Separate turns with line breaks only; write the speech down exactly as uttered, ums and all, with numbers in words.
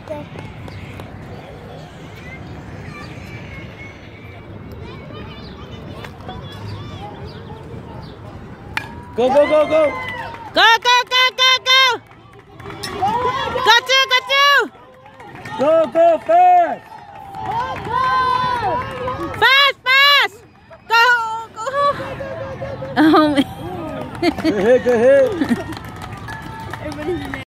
Go, go, go, go.
Go, go, go, go, go. Go, two, go, two.
Go, go, fast.
Fast, fast. Go, go. Oh,
Go ahead, go ahead.